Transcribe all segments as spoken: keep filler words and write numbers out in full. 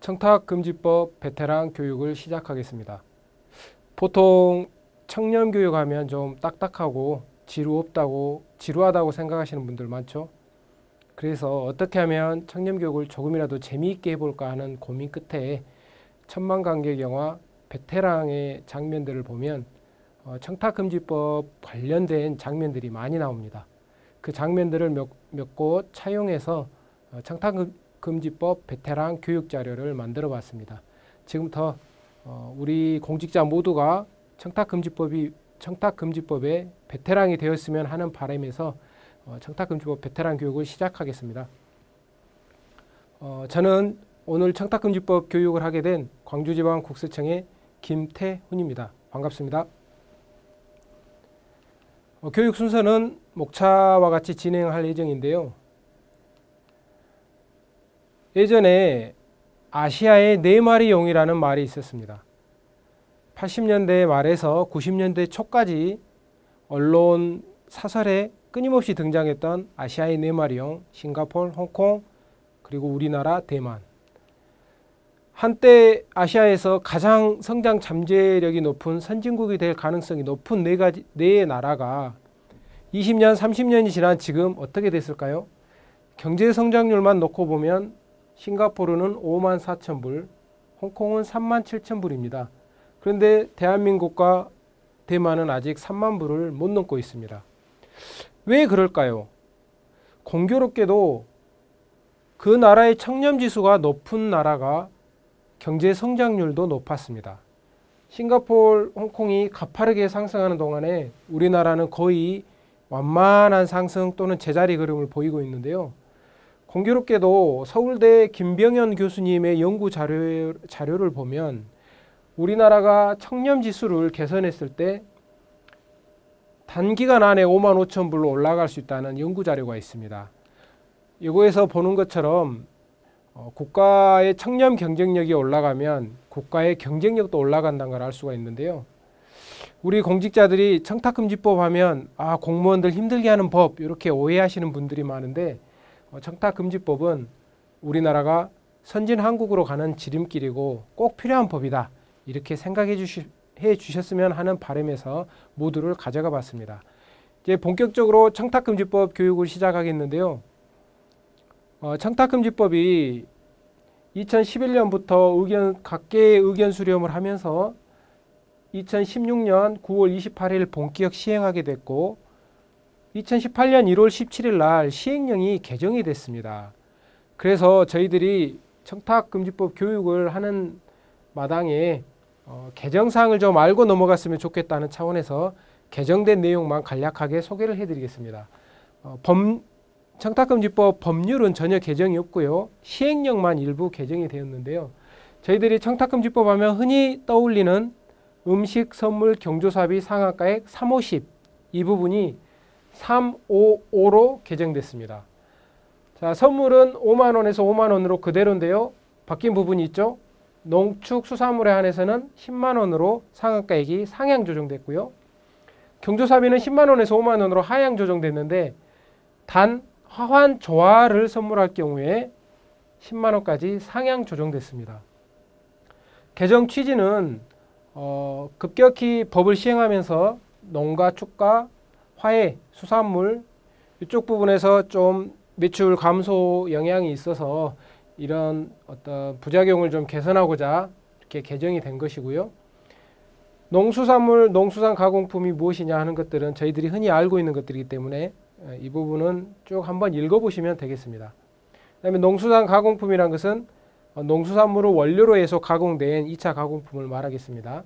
청탁금지법 베테랑 교육을 시작하겠습니다. 보통 청년교육 하면 좀 딱딱하고 지루 없다고, 지루하다고 생각하시는 분들 많죠. 그래서 어떻게 하면 청년교육을 조금이라도 재미있게 해볼까 하는 고민 끝에 천만관객 영화 베테랑의 장면들을 보면 어, 청탁금지법 관련된 장면들이 많이 나옵니다. 그 장면들을 몇, 몇 곳 차용해서 어, 청탁금지법 베테랑 교육 자료를 만들어 봤습니다. 지금부터 어, 우리 공직자 모두가 청탁금지법이 청탁금지법의 베테랑이 되었으면 하는 바람에서 어, 청탁금지법 베테랑 교육을 시작하겠습니다. 어, 저는 오늘 청탁금지법 교육을 하게 된 광주지방국세청의 김태훈입니다. 반갑습니다. 어, 교육 순서는 목차와 같이 진행할 예정인데요. 예전에 아시아의 네 마리 용이라는 말이 있었습니다. 팔십 년대 말에서 구십 년대 초까지 언론 사설에 끊임없이 등장했던 아시아의 네 마리 용, 싱가포르, 홍콩, 그리고 우리나라, 대만. 한때 아시아에서 가장 성장 잠재력이 높은 선진국이 될 가능성이 높은 네 가지, 네 나라가 이십 년, 삼십 년이 지난 지금 어떻게 됐을까요? 경제 성장률만 놓고 보면 싱가포르는 오만 사천 불, 홍콩은 삼만 칠천 불입니다. 그런데 대한민국과 대만은 아직 삼만 불을 못 넘고 있습니다. 왜 그럴까요? 공교롭게도 그 나라의 청렴지수가 높은 나라가 경제 성장률도 높았습니다. 싱가포르, 홍콩이 가파르게 상승하는 동안에 우리나라는 거의 완만한 상승 또는 제자리 흐름을 보이고 있는데요. 공교롭게도 서울대 김병현 교수님의 연구 자료, 자료를 보면 우리나라가 청렴지수를 개선했을 때 단기간 안에 오만 오천 불로 올라갈 수 있다는 연구 자료가 있습니다. 이거에서 보는 것처럼 어, 국가의 청렴 경쟁력이 올라가면 국가의 경쟁력도 올라간다는 걸 알 수가 있는데요. 우리 공직자들이 청탁금지법 하면 아 공무원들 힘들게 하는 법 이렇게 오해하시는 분들이 많은데 어, 청탁금지법은 우리나라가 선진한국으로 가는 지름길이고 꼭 필요한 법이다. 이렇게 생각해 주시, 해 주셨으면 하는 바람에서 모두를 가져가 봤습니다. 이제 본격적으로 청탁금지법 교육을 시작하겠는데요. 어, 청탁금지법이 이천십일 년부터 의견, 각계의 의견 수렴을 하면서 이천십육 년 구월 이십팔일 본격 시행하게 됐고 이천십팔 년 일월 십칠일 날 시행령이 개정이 됐습니다. 그래서 저희들이 청탁금지법 교육을 하는 마당에 어, 개정사항을 좀 알고 넘어갔으면 좋겠다는 차원에서 개정된 내용만 간략하게 소개를 해드리겠습니다. 어, 법, 청탁금지법 법률은 전혀 개정이 없고요. 시행령만 일부 개정이 되었는데요. 저희들이 청탁금지법 하면 흔히 떠올리는 음식, 선물, 경조사비, 상한가액 삼오십 이 부분이 삼오오로 개정됐습니다. 자, 선물은 오만 원에서 오만 원으로 그대로인데요. 바뀐 부분이 있죠. 농축 수산물에 한해서는 십만 원으로 상한가액이 상향 조정됐고요. 경조사비는 십만 원에서 오만 원으로 하향 조정됐는데 단 화환 조화를 선물할 경우에 십만 원까지 상향 조정됐습니다. 개정 취지는 어, 급격히 법을 시행하면서 농가, 축가, 화훼, 수산물 이쪽 부분에서 좀 매출 감소 영향이 있어서 이런 어떤 부작용을 좀 개선하고자 이렇게 개정이 된 것이고요. 농수산물, 농수산 가공품이 무엇이냐 하는 것들은 저희들이 흔히 알고 있는 것들이기 때문에 이 부분은 쭉 한번 읽어보시면 되겠습니다. 그다음에 농수산 가공품이란 것은 농수산물을 원료로 해서 가공된 이 차 가공품을 말하겠습니다.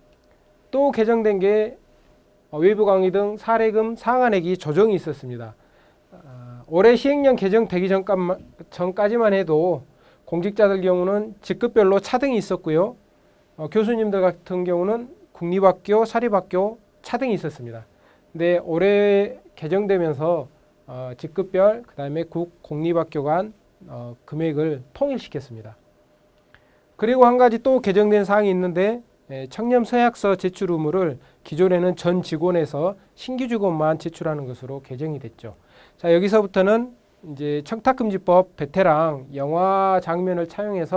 또 개정된 게 외부 강의 등 사례금 상한액이 조정이 있었습니다. 올해 시행령 개정되기 전까지만 해도 공직자들 경우는 직급별로 차등이 있었고요. 어, 교수님들 같은 경우는 국립학교, 사립학교 차등이 있었습니다. 근데 올해 개정되면서 어, 직급별, 그 다음에 국, 공립학교 간 어, 금액을 통일시켰습니다. 그리고 한 가지 또 개정된 사항이 있는데 예, 청렴 서약서 제출 의무를 기존에는 전 직원에서 신규 직원만 제출하는 것으로 개정이 됐죠. 자, 여기서부터는 이제 청탁금지법 베테랑 영화 장면을 차용해서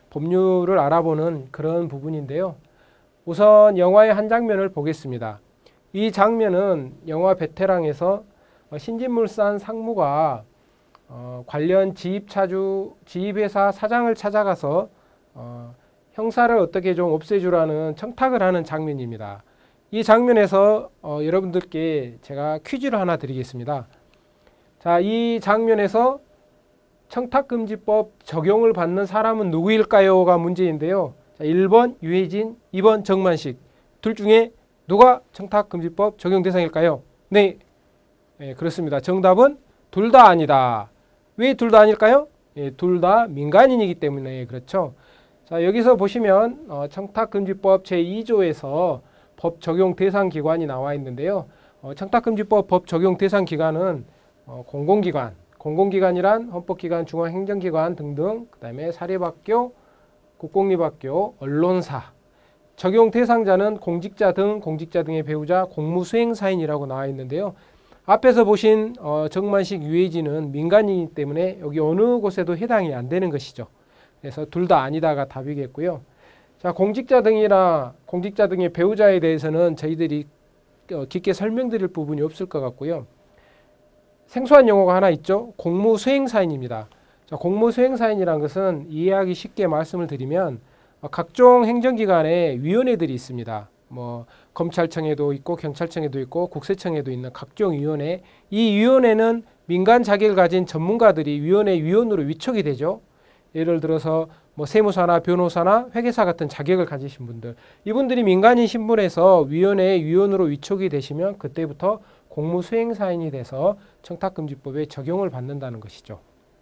법률을 알아보는 그런 부분인데요. 우선 영화의 한 장면을 보겠습니다. 이 장면은 영화 베테랑에서 신진물산 상무가 어, 관련 지입차주, 지입회사 사장을 찾아가서 어, 형사를 어떻게 좀 없애주라는 청탁을 하는 장면입니다. 이 장면에서 어, 여러분들께 제가 퀴즈를 하나 드리겠습니다. 자, 이 장면에서 청탁금지법 적용을 받는 사람은 누구일까요?가 문제인데요. 자, 일 번 유해진, 이 번 정만식. 둘 중에 누가 청탁금지법 적용 대상일까요? 네, 네 그렇습니다. 정답은 둘 다 아니다. 왜 둘 다 아닐까요? 예, 둘 다 민간인이기 때문에 그렇죠. 자, 여기서 보시면 어, 청탁금지법 제이 조에서 법 적용 대상 기관이 나와 있는데요. 어, 청탁금지법 법 적용 대상 기관은 어, 공공기관, 공공기관이란 헌법기관, 중앙행정기관 등등, 그 다음에 사립학교, 국공립학교, 언론사. 적용 대상자는 공직자 등, 공직자 등의 배우자, 공무수행사인이라고 나와 있는데요. 앞에서 보신 어, 정만식, 유해진은 민간인이기 때문에 여기 어느 곳에도 해당이 안 되는 것이죠. 그래서 둘 다 아니다가 답이겠고요. 자, 공직자 등이나 공직자 등의 배우자에 대해서는 저희들이 어, 깊게 설명드릴 부분이 없을 것 같고요. 생소한 용어가 하나 있죠. 공무수행사인입니다. 자, 공무수행사인이라는 것은 이해하기 쉽게 말씀을 드리면 어, 각종 행정기관에 위원회들이 있습니다. 뭐 검찰청에도 있고 경찰청에도 있고 국세청에도 있는 각종 위원회. 이 위원회는 민간 자격을 가진 전문가들이 위원회 위원으로 위촉이 되죠. 예를 들어서 뭐 세무사나 변호사나 회계사 같은 자격을 가지신 분들, 이분들이 민간인 신분에서 위원회의 위원으로 위촉이 되시면 그때부터 공무수행사인이 돼서 청탁금지법에 적용을 받는다는 것이죠.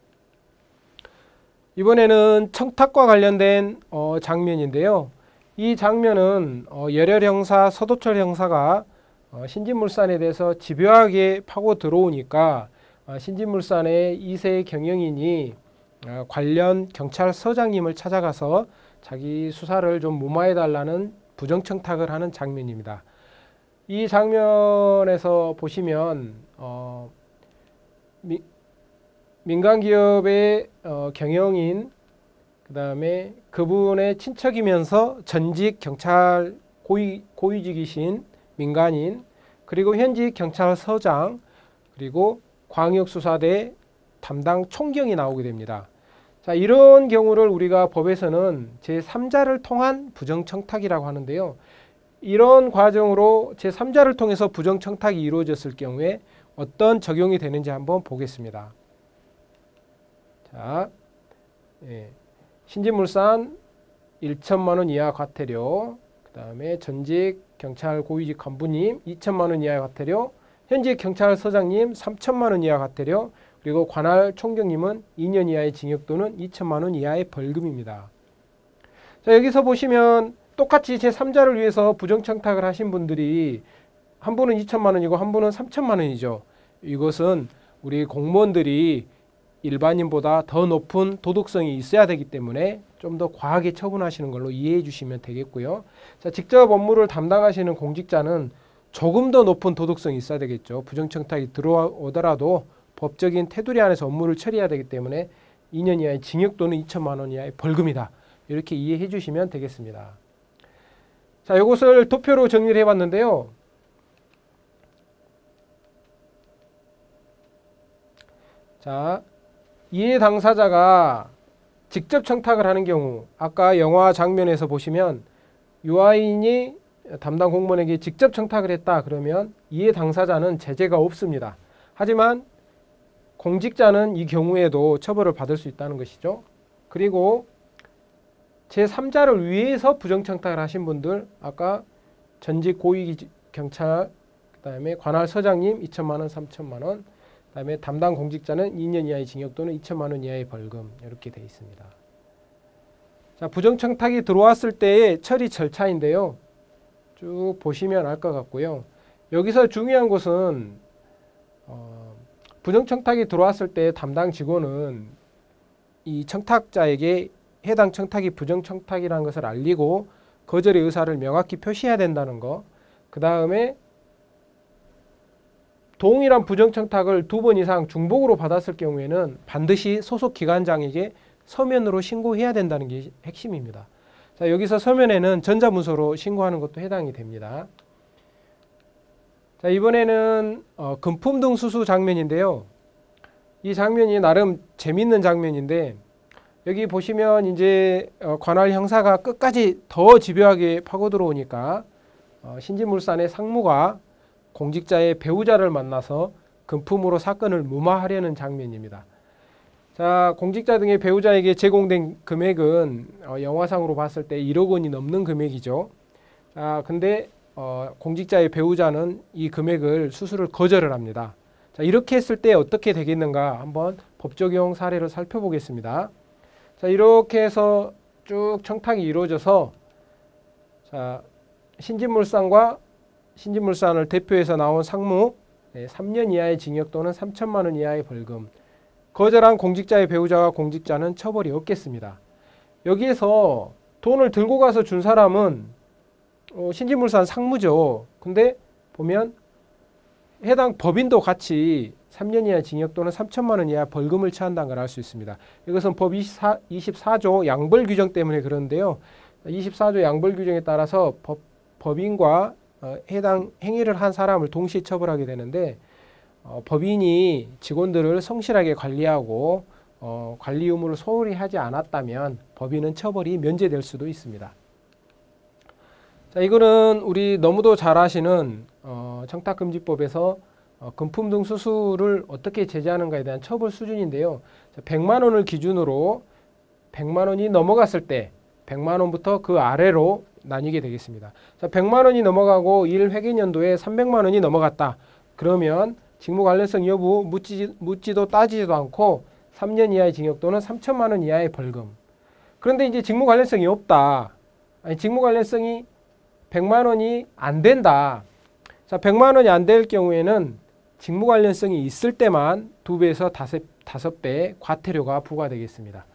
이번에는 청탁과 관련된 어, 장면인데요. 이 장면은 어, 열혈 형사 서도철 형사가 어, 신진물산에 대해서 집요하게 파고 들어오니까 어, 신진물산의 이 세 경영인이 어, 관련 경찰서장님을 찾아가서 자기 수사를 좀 무마해달라는 부정청탁을 하는 장면입니다. 이 장면에서 보시면 어, 미, 민간기업의 어, 경영인, 그 다음에 그분의 친척이면서 전직 경찰 고위, 고위직이신 민간인, 그리고 현직 경찰서장, 그리고 광역수사대 담당 총경이 나오게 됩니다. 자, 이런 경우를 우리가 법에서는 제삼자를 통한 부정청탁이라고 하는데요. 이런 과정으로 제삼자를 통해서 부정청탁이 이루어졌을 경우에 어떤 적용이 되는지 한번 보겠습니다. 자, 예. 신진물산 천만 원 이하 과태료, 그 다음에 전직 경찰 고위직 간부님 이천만 원 이하의 과태료, 현직 경찰서장님 삼천만 원 이하 과태료, 그리고 관할 총경님은 이 년 이하의 징역 또는 이천만 원 이하의 벌금입니다. 자, 여기서 보시면 똑같이 제삼자를 위해서 부정청탁을 하신 분들이 한 분은 이천만 원이고 한 분은 삼천만 원이죠. 이것은 우리 공무원들이 일반인보다 더 높은 도덕성이 있어야 되기 때문에 좀 더 과하게 처분하시는 걸로 이해해 주시면 되겠고요. 자, 직접 업무를 담당하시는 공직자는 조금 더 높은 도덕성이 있어야 되겠죠. 부정청탁이 들어오더라도 법적인 테두리 안에서 업무를 처리해야 되기 때문에 이 년 이하의 징역 또는 이천만 원 이하의 벌금이다. 이렇게 이해해 주시면 되겠습니다. 자, 이것을 도표로 정리를 해봤는데요. 자, 이해 당사자가 직접 청탁을 하는 경우, 아까 영화 장면에서 보시면 유아인이 담당 공무원에게 직접 청탁을 했다 그러면 이해 당사자는 제재가 없습니다. 하지만 공직자는 이 경우에도 처벌을 받을 수 있다는 것이죠. 그리고 제삼자를 위해서 부정청탁을 하신 분들, 아까 전직 고위 경찰, 그 다음에 관할서장님 이천만 원, 삼천만 원, 그 다음에 담당 공직자는 이 년 이하의 징역 또는 이천만 원 이하의 벌금, 이렇게 되어 있습니다. 자, 부정청탁이 들어왔을 때의 처리 절차인데요. 쭉 보시면 알 것 같고요. 여기서 중요한 것은 어, 부정청탁이 들어왔을 때 담당 직원은 이 청탁자에게 해당 청탁이 부정청탁이라는 것을 알리고 거절의 의사를 명확히 표시해야 된다는 거. 그 다음에 동일한 부정청탁을 두 번 이상 중복으로 받았을 경우에는 반드시 소속 기관장에게 서면으로 신고해야 된다는 게 핵심입니다. 자, 여기서 서면에는 전자문서로 신고하는 것도 해당이 됩니다. 자, 이번에는 어, 금품 등 수수 장면인데요. 이 장면이 나름 재밌는 장면인데, 여기 보시면 이제 어, 관할 형사가 끝까지 더 집요하게 파고 들어오니까 어, 신진물산의 상무가 공직자의 배우자를 만나서 금품으로 사건을 무마하려는 장면입니다. 자, 공직자 등의 배우자에게 제공된 금액은 어, 영화상으로 봤을 때 일억 원이 넘는 금액이죠. 자, 근데 어, 공직자의 배우자는 이 금액을 수수를 거절을 합니다. 자, 이렇게 했을 때 어떻게 되겠는가 한번 법 적용 사례를 살펴보겠습니다. 자, 이렇게 해서 쭉 청탁이 이루어져서 자, 신진물산과 신진물산을 대표해서 나온 상무 네, 삼 년 이하의 징역 또는 삼천만 원 이하의 벌금, 거절한 공직자의 배우자와 공직자는 처벌이 없겠습니다. 여기에서 돈을 들고 가서 준 사람은 어, 신진물산 상무죠. 근데 보면 해당 법인도 같이 삼 년 이하 징역 또는 삼천만 원 이하 벌금을 처한다는 걸 알 수 있습니다. 이것은 법 이십사, 이십사조 양벌 규정 때문에 그런데요. 이십사조 양벌 규정에 따라서 법, 법인과 어, 해당 행위를 한 사람을 동시에 처벌하게 되는데 어, 법인이 직원들을 성실하게 관리하고 어, 관리 의무를 소홀히 하지 않았다면 법인은 처벌이 면제될 수도 있습니다. 자, 이거는 우리 너무도 잘 아시는 어, 청탁금지법에서 어, 금품 등 수수를 어떻게 제재하는가에 대한 처벌 수준인데요. 자, 백만 원을 기준으로 백만 원이 넘어갔을 때 백만 원부터 그 아래로 나뉘게 되겠습니다. 자, 백만 원이 넘어가고 일 회계연도에 삼백만 원이 넘어갔다. 그러면 직무 관련성 여부 묻지, 묻지도 따지지도 않고 삼 년 이하의 징역 또는 삼천만 원 이하의 벌금. 그런데 이제 직무 관련성이 없다. 아니, 직무 관련성이 백만 원이 안 된다. 자, 백만 원이 안 될 경우에는 직무 관련성이 있을 때만 두 배에서 다섯, 다섯 배 과태료가 부과되겠습니다.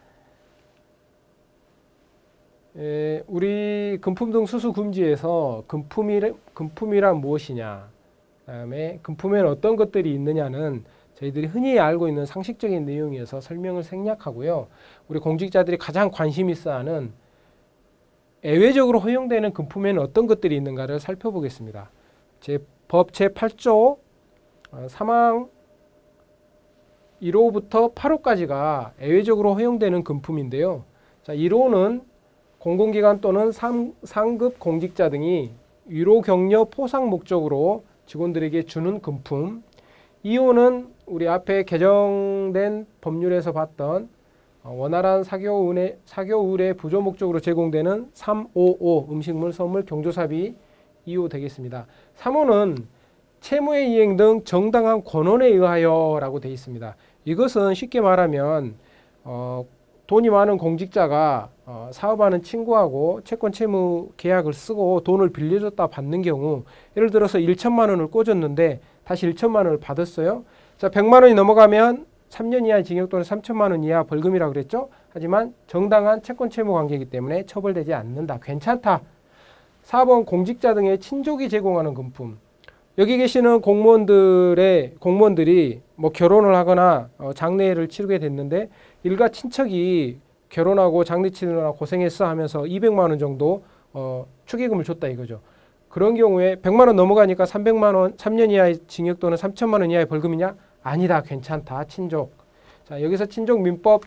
에, 우리 금품 등 수수 금지에서 금품이, 금품이란 무엇이냐, 그다음에 금품에는 어떤 것들이 있느냐는 저희들이 흔히 알고 있는 상식적인 내용이어서 설명을 생략하고요. 우리 공직자들이 가장 관심 있어 하는 예외적으로 허용되는 금품에는 어떤 것들이 있는가를 살펴보겠습니다. 제 법 제팔조 사망 일 호부터 팔 호까지가 예외적으로 허용되는 금품인데요. 자, 일 호는 공공기관 또는 상, 상급 공직자 등이 위로 격려 포상 목적으로 직원들에게 주는 금품. 이 호는 우리 앞에 개정된 법률에서 봤던 원활한 사교 의뢰, 사교 의뢰 부조 목적으로 제공되는 삼오오 음식물, 선물, 경조사비 이 호 되겠습니다. 삼 호는 채무의 이행 등 정당한 권한에 의하여 라고 되어 있습니다. 이것은 쉽게 말하면 어, 돈이 많은 공직자가 어, 사업하는 친구하고 채권 채무 계약을 쓰고 돈을 빌려줬다 받는 경우, 예를 들어서 천만 원을 꽂았는데 다시 천만 원을 받았어요. 자, 백만 원이 넘어가면 삼 년 이하 징역 또는 삼천만 원 이하 벌금이라고 그랬죠. 하지만 정당한 채권 채무 관계이기 때문에 처벌되지 않는다. 괜찮다. 사 번 공직자 등의 친족이 제공하는 금품. 여기 계시는 공무원들의 공무원들이 뭐 결혼을 하거나 어, 장례를 치르게 됐는데 일가 친척이 결혼하고 장례 치르느라 고생했어 하면서 이백만 원 정도 어, 축의금을 줬다 이거죠. 그런 경우에 백만 원 넘어가니까 삼백만 원, 삼 년 이하의 징역 또는 삼천만 원 이하의 벌금이냐? 아니다. 괜찮다. 친족. 자, 여기서 친족민법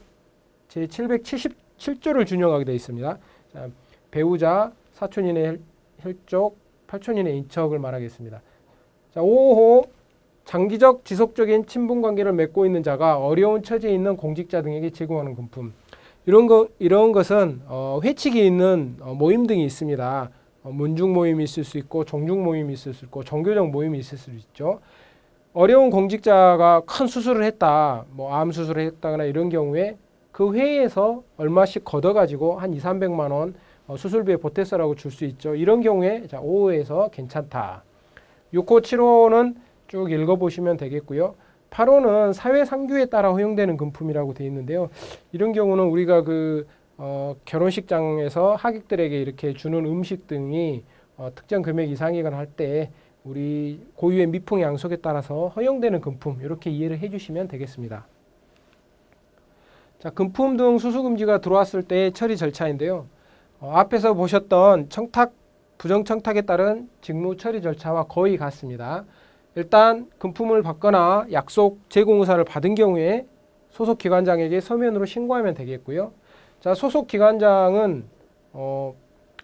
제칠백칠십칠조를 준용하게 되어 있습니다. 자, 배우자, 사촌인의 혈족, 팔촌인의 인척을 말하겠습니다. 자, 오 호 장기적 지속적인 친분관계를 맺고 있는 자가 어려운 처지에 있는 공직자 등에게 제공하는 금품. 이런 거 이런 것은 어, 회칙이 있는 어, 모임 등이 있습니다. 어, 문중 모임이 있을 수 있고 종중 모임이 있을 수 있고 종교적 모임이 있을 수 있죠. 어려운 공직자가 큰 수술을 했다, 뭐 암 수술을 했다거나 이런 경우에 그 회의에서 얼마씩 걷어가지고 한 이삼백만 원 어, 수술비에 보태서라고 줄 수 있죠. 이런 경우에 자, 오 호에서 괜찮다. 육 호, 칠 호는 쭉 읽어보시면 되겠고요. 팔 호는 사회상규에 따라 허용되는 금품이라고 되어 있는데요. 이런 경우는 우리가 그 어, 결혼식장에서 하객들에게 이렇게 주는 음식 등이 어, 특정 금액 이상이거나 할 때 우리 고유의 미풍 양속에 따라서 허용되는 금품, 이렇게 이해를 해주시면 되겠습니다. 자, 금품 등 수수금지가 들어왔을 때의 처리 절차인데요. 어, 앞에서 보셨던 청탁, 부정청탁에 따른 직무 처리 절차와 거의 같습니다. 일단 금품을 받거나 약속 제공 의사를 받은 경우에 소속 기관장에게 서면으로 신고하면 되겠고요. 자, 소속 기관장은 어,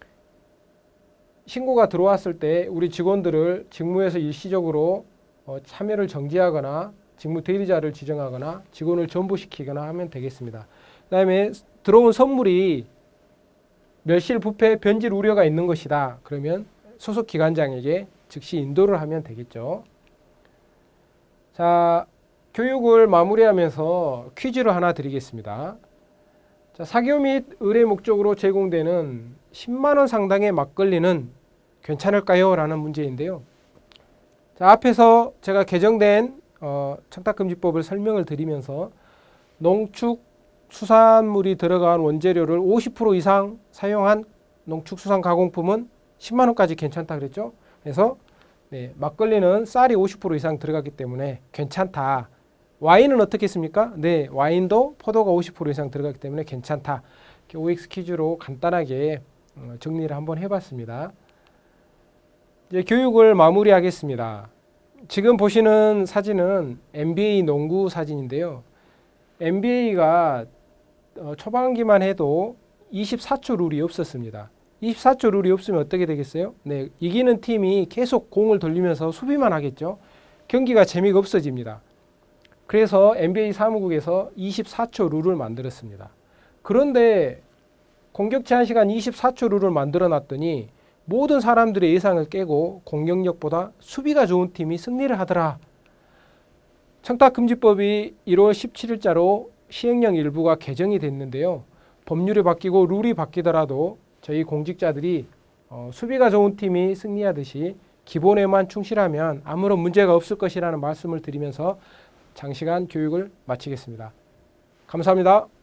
신고가 들어왔을 때 우리 직원들을 직무에서 일시적으로 어, 참여를 정지하거나 직무 대리자를 지정하거나 직원을 전보시키거나 하면 되겠습니다. 그 다음에 들어온 선물이 멸실, 부패, 변질 우려가 있는 것이다. 그러면 소속 기관장에게 즉시 인도를 하면 되겠죠. 자, 교육을 마무리하면서 퀴즈를 하나 드리겠습니다. 자, 사교 및 의뢰 목적으로 제공되는 십만 원 상당의 막걸리는 괜찮을까요? 라는 문제인데요. 자, 앞에서 제가 개정된 어, 청탁금지법을 설명을 드리면서 농축 수산물이 들어간 원재료를 오십 퍼센트 이상 사용한 농축수산 가공품은 십만 원까지 괜찮다 그랬죠. 그래서 네, 막걸리는 쌀이 오십 퍼센트 이상 들어갔기 때문에 괜찮다. 와인은 어떻겠습니까? 네, 와인도 포도가 오십 퍼센트 이상 들어갔기 때문에 괜찮다. 오엑스 퀴즈로 간단하게 정리를 한번 해봤습니다. 이제 교육을 마무리하겠습니다. 지금 보시는 사진은 엠비에이 농구 사진인데요. 엠비에이가 초반기만 해도 이십사 초 룰이 없었습니다. 이십사 초 룰이 없으면 어떻게 되겠어요? 네, 이기는 팀이 계속 공을 돌리면서 수비만 하겠죠. 경기가 재미가 없어집니다. 그래서 엠비에이 사무국에서 이십사 초 룰을 만들었습니다. 그런데 공격 제한 시간 이십사 초 룰을 만들어 놨더니 모든 사람들의 예상을 깨고 공격력보다 수비가 좋은 팀이 승리를 하더라. 청탁금지법이 일월 십칠일자로 시행령 일부가 개정이 됐는데요. 법률이 바뀌고 룰이 바뀌더라도 저희 공직자들이 어, 수비가 좋은 팀이 승리하듯이 기본에만 충실하면 아무런 문제가 없을 것이라는 말씀을 드리면서 장시간 교육을 마치겠습니다. 감사합니다.